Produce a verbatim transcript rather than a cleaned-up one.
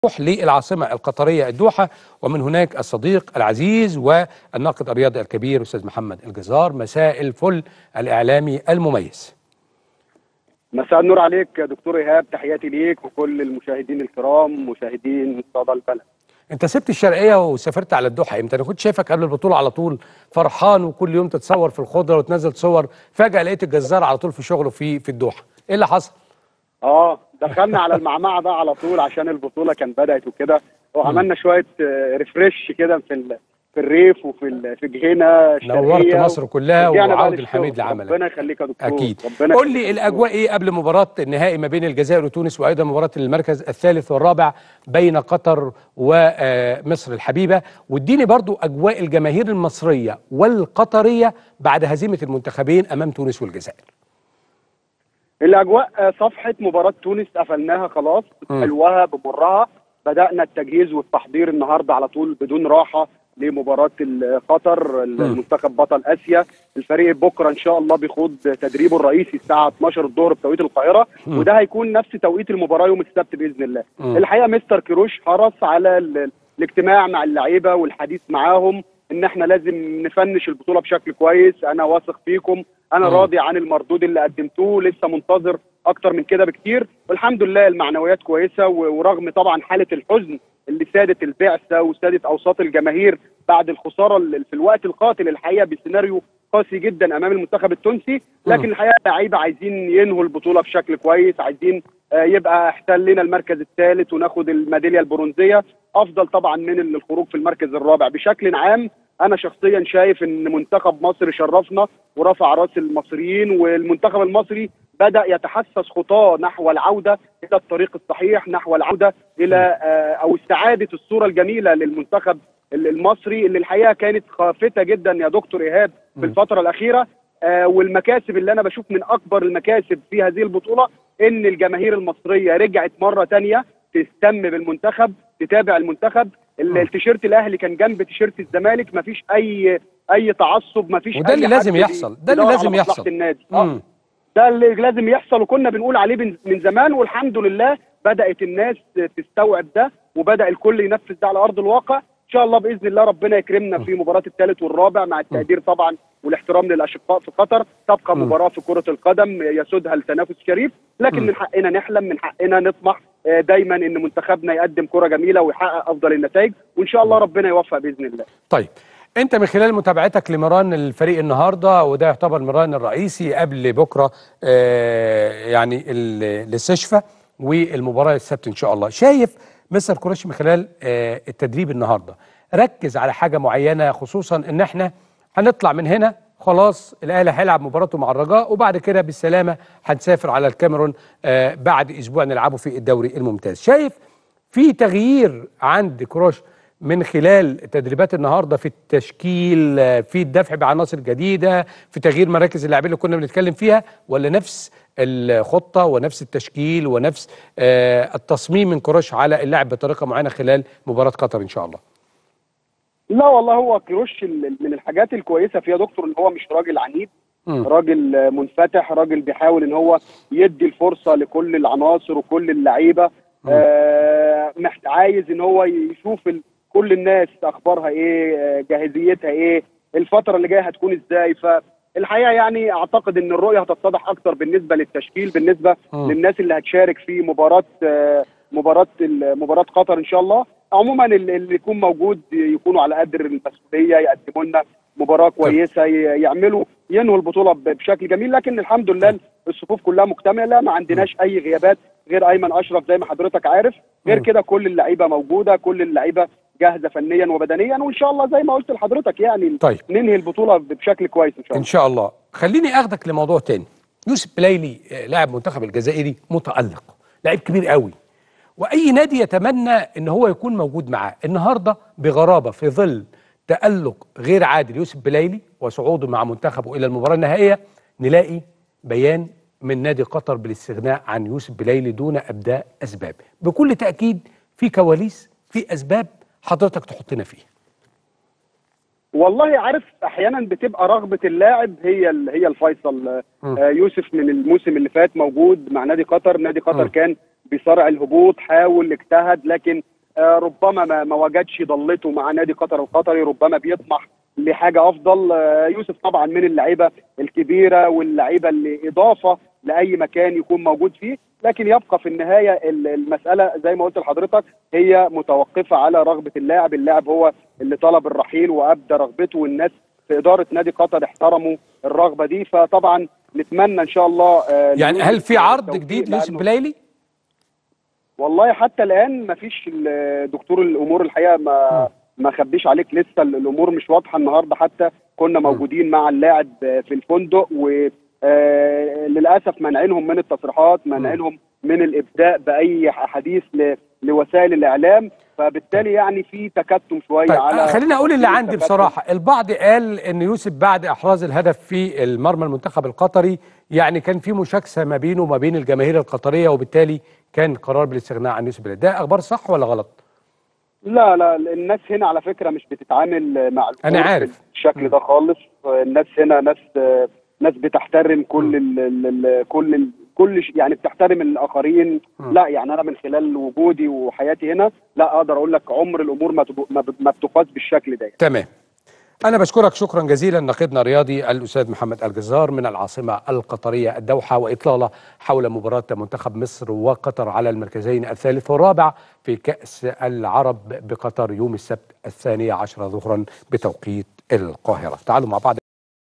نروح للعاصمة القطرية الدوحة، ومن هناك الصديق العزيز والناقد الرياضي الكبير أستاذ محمد الجزار. مساء الفل الإعلامي المميز. مساء النور عليك يا دكتور إيهاب، تحياتي ليك وكل المشاهدين الكرام مشاهدين صدى البلد. انت سبت الشرقية وسافرت على الدوحة امتى؟ انا كنت شايفك قبل البطولة على طول فرحان وكل يوم تتصور في الخضرة وتنزل صور، فجأة لقيت الجزار على طول في شغله في في الدوحة. ايه اللي حصل؟ اه دخلنا على المعمعة بقى على طول عشان البطولة كان بدأت وكده، وعملنا شوية ريفريش كده في ال... في الريف وفي في جهينة الشرقية. نورت مصر كلها وعود الحميد لعملك. ربنا يخليك يا دكتور. اكيد. قول لي الاجواء ايه قبل مباراة النهائي ما بين الجزائر وتونس، وايضا مباراة المركز الثالث والرابع بين قطر ومصر الحبيبة، واديني برضو اجواء الجماهير المصرية والقطرية بعد هزيمة المنتخبين امام تونس والجزائر. الاجواء صفحة مباراة تونس قفلناها خلاص، حلوها بمرها. بدأنا التجهيز والتحضير النهارده على طول بدون راحة لمباراة قطر، المنتخب بطل آسيا. الفريق بكره ان شاء الله بيخوض تدريبه الرئيسي الساعة اتناشر الظهر بتوقيت القاهرة، م. وده هيكون نفس توقيت المباراة يوم السبت بإذن الله. م. الحقيقة مستر كيروش حرص على الاجتماع مع اللعيبة والحديث معاهم ان احنا لازم نفنش البطولة بشكل كويس. انا واثق فيكم، انا م. راضي عن المردود اللي قدمتوه، لسه منتظر اكتر من كده بكتير، والحمد لله المعنويات كويسة. ورغم طبعا حالة الحزن اللي سادت البعثة وسادت اوساط الجماهير بعد الخسارة في الوقت القاتل الحقيقة بسيناريو قاسي جدا امام المنتخب التونسي، لكن الحقيقة اللعيبة عايزين ينهوا البطولة بشكل كويس، عايزين يبقى احتلنا المركز الثالث وناخد الميدالية البرونزية، افضل طبعا من الخروج في المركز الرابع. بشكل عام انا شخصيا شايف ان منتخب مصر شرفنا ورفع راس المصريين، والمنتخب المصري بدأ يتحسس خطاه نحو العودة إلى الطريق الصحيح، نحو العودة إلى أو استعادة الصورة الجميلة للمنتخب المصري اللي الحقيقة كانت خافتة جدا يا دكتور إيهاب في الفترة الأخيرة. والمكاسب اللي أنا بشوف من أكبر المكاسب في هذه البطولة إن الجماهير المصرية رجعت مرة تانية تهتم بالمنتخب، تتابع المنتخب. التيشيرت الأهلي كان جنب تيشيرت الزمالك، مفيش أي أي تعصب، مفيش وده اللي لازم يحصل، ده اللي لازم يحصل النادي. آه. ده اللي لازم يحصل، وكنا بنقول عليه من زمان، والحمد لله بدأت الناس تستوعب ده وبدأ الكل ينفذ ده على أرض الواقع. إن شاء الله بإذن الله ربنا يكرمنا في مباراة الثالث والرابع، مع التقدير طبعا والاحترام للأشقاء في قطر. تبقى مباراة في كرة القدم يسودها التنافس شريف، لكن من حقنا نحلم، من حقنا نطمح دايما إن منتخبنا يقدم كرة جميلة ويحقق أفضل النتائج، وإن شاء الله ربنا يوفق بإذن الله. طيب انت من خلال متابعتك لمران الفريق النهارده، وده يعتبر المران الرئيسي قبل بكره آه يعني الاستشفاء والمباراه السبت ان شاء الله، شايف مستر كيروش من خلال آه التدريب النهارده ركز على حاجه معينه، خصوصا ان احنا هنطلع من هنا خلاص الاهلي هيلعب مباراته مع الرجاء، وبعد كده بالسلامه هنسافر على الكاميرون آه بعد اسبوع نلعبه في الدوري الممتاز. شايف في تغيير عند كيروش من خلال تدريبات النهارده في التشكيل، في الدفع بعناصر جديده، في تغيير مراكز اللاعبين اللي كنا بنتكلم فيها، ولا نفس الخطه ونفس التشكيل ونفس آه التصميم من كيروش على اللعب بطريقه معينه خلال مباراه قطر ان شاء الله؟ لا والله هو كيروش من الحاجات الكويسه فيها دكتور ان هو مش راجل عنيد، م. راجل منفتح، راجل بيحاول ان هو يدي الفرصه لكل العناصر وكل اللعيبه. آه عايز ان هو يشوف ال كل الناس اخبارها ايه، جاهزيتها ايه، الفتره اللي جايه هتكون ازاي. فالحقيقه يعني اعتقد ان الرؤيه هتتضح اكتر بالنسبه للتشكيل، بالنسبه م. للناس اللي هتشارك في مباراه مباراه مباراه قطر ان شاء الله. عموما اللي يكون موجود يكونوا على قدر المسؤوليه، يقدموا لنا مباراه كويسه، يعملوا ينهوا البطوله بشكل جميل. لكن الحمد لله الصفوف كلها مكتمله، ما عندناش اي غيابات غير ايمن اشرف زي ما حضرتك عارف، غير كده كل اللعيبه موجوده، كل اللعيبه جاهزه فنيا وبدنيا، وان شاء الله زي ما قلت لحضرتك يعني طيب. ننهي البطوله بشكل كويس ان شاء الله. ان شاء الله. خليني اخدك لموضوع تاني. يوسف بلايلي لاعب منتخب الجزائري متالق، لاعب كبير قوي، واي نادي يتمنى ان هو يكون موجود معاه. النهارده بغرابه في ظل تالق غير عادل يوسف بلايلي وصعوده مع منتخبه الى المباراه النهائيه، نلاقي بيان من نادي قطر بالاستغناء عن يوسف بلايلي دون ابداء اسباب. بكل تاكيد في كواليس، في اسباب حضرتك تحطنا فيها. والله عارف احيانا بتبقى رغبه اللاعب هي هي الفيصل. آه يوسف من الموسم اللي فات موجود مع نادي قطر، نادي قطر م. كان بصارع الهبوط، حاول اجتهد، لكن آه ربما ما, ما وجدش ضلته مع نادي قطر القطري، ربما بيطمح لحاجه افضل. آه يوسف طبعا من اللعيبه الكبيره واللعيبه اللي اضافه لاي مكان يكون موجود فيه، لكن يبقى في النهايه المساله زي ما قلت لحضرتك هي متوقفه على رغبه اللاعب. اللاعب هو اللي طلب الرحيل وابدى رغبته، والناس في اداره نادي قطر احترموا الرغبه دي. فطبعا نتمنى ان شاء الله آه يعني هل في عرض جديد ليوسف بلايلي؟ والله حتى الان ما فيش. دكتور الامور الحقيقه ما ما خبيش عليك، لسه الامور مش واضحه. النهارده حتى كنا موجودين مع اللاعب في الفندق، وللاسف منعينهم من التصريحات، منعينهم من الابداء باي حديث لوسائل الاعلام، فبالتالي يعني في تكتم شويه. طيب على خليني اقول اللي عندي بصراحه. البعض قال ان يوسف بعد احراز الهدف في المرمى المنتخب القطري يعني كان في مشاكسه ما بينه وما بين الجماهير القطريه، وبالتالي كان قرار بالاستغناء عن يوسف بلايلي. ده اخبار صح ولا غلط؟ لا لا، الناس هنا على فكره مش بتتعامل مع انا عارف بالشكل ده خالص. الناس هنا ناس ناس بتحترم كل ال ال كل ال كل يعني بتحترم الاخرين. م. لا يعني انا من خلال وجودي وحياتي هنا لا اقدر اقول لك عمر الامور ما ما بتقاس بالشكل ده. تمام. أنا بشكرك شكرا جزيلا ناقدنا الرياضي الأستاذ محمد الجزار من العاصمة القطرية الدوحة، وإطلالة حول مباراة منتخب مصر وقطر على المركزين الثالث والرابع في كأس العرب بقطر يوم السبت الثاني عشر ظهرا بتوقيت القاهرة. تعالوا مع بعض.